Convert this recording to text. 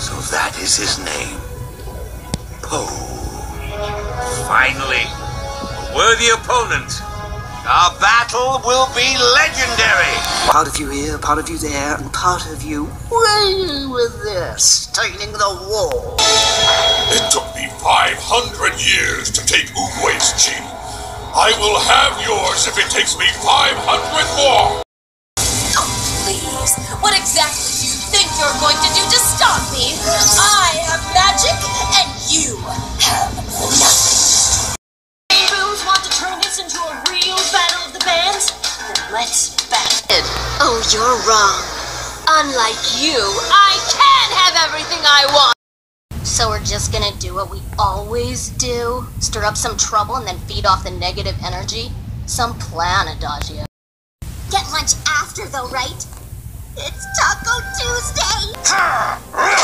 So that is his name. Poe. Finally, a worthy opponent. Our battle will be legendary. Part of you here, part of you there, and part of you way with this, staining the wall. It took me 500 years to take Oogway's chi. I will have yours if it takes me 500 more. Oh, please. What exactly do you think you're going to do to stop me? I have magic, and you have nothing. Rooms want to turn this into a real battle of the bands? Then let's battle. Oh, you're wrong. Unlike you, I can have everything I want. So we're just gonna do what we always do? Stir up some trouble and then feed off the negative energy? Some plan, Adagio. Get lunch after, though, right? It's Taco Tuesday!